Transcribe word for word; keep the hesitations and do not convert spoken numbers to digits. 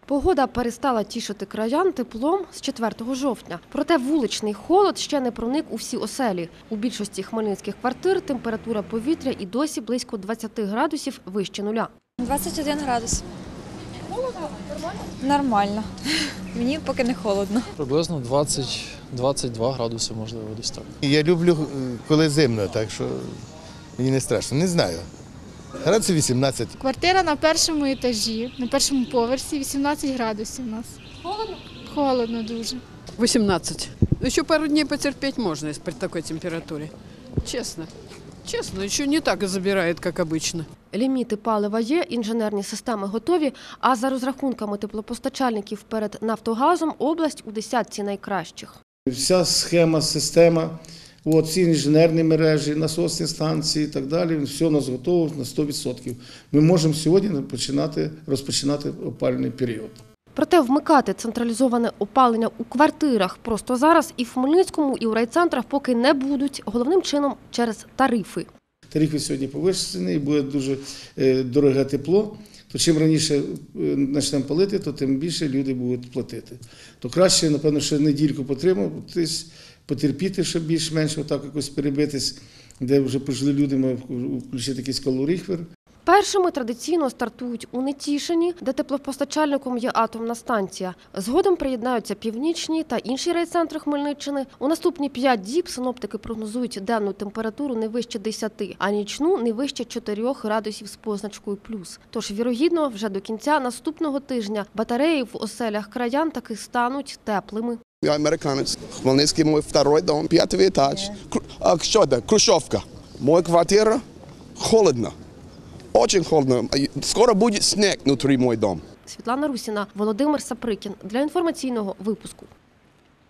Погода перестала тішити краян теплом з четвертого жовтня. Проте вуличний холод ще не проник у всі оселі. У більшості хмельницьких квартир температура повітря і досі близько двадцяти градусів вище нуля. двадцять один градус. Холодно? Нормально? Нормально. Мені поки не холодно. Приблизно двадцять - двадцять два градуси, можливо, десь так. Я люблю, коли зимно, так що мені не страшно. Не знаю. Градусів вісімнадцять. Квартира на першому етажі, на першому поверсі, вісімнадцять градусів у нас. Холодно? Холодно дуже. восемнадцать. Еще пару дней потерпеть можно при такой температуре. Честно. Честно, еще не так забирает, как обычно. Ліміти палива є, інженерні системи готові, а за розрахунками теплопостачальників перед «Нафтогазом» область у десятці найкращих. Вся схема, система, от, всі інженерні мережі, насосні станції і так далі, все у нас готово на сто відсотків. Ми можемо сьогодні починати, розпочинати опалювальний період. Проте вмикати централізоване опалення у квартирах просто зараз і в Хмельницькому, і у райцентрах поки не будуть, головним чином через тарифи. Тарифи сьогодні повищені і буде дуже дороге тепло. То чим раніше почнемо палити, то тим більше люди будуть платити. То краще, напевно, ще недільку потриматись, потерпіти, щоб більш-менш отак якось перебитись, де вже пожили люди, мають включити якийсь калоріфер. Першими традиційно стартують у Нетішині, де теплопостачальником є атомна станція. Згодом приєднаються північні та інші райцентри Хмельниччини. У наступні п'ять діб синоптики прогнозують денну температуру не вище десяти, а нічну не вище чотирьох градусів з позначкою плюс. Тож, вірогідно, вже до кінця наступного тижня батареї в оселях краян таки стануть теплими. Я американець. Хмельницький мой второй дом, пятый этаж. А что это? Хрущевка. Моя квартира холодно. Очень холодно. Скоро будет снег внутри мой дом. Світлана Русіна, Володимир Саприкін. Для інформаційного випуску.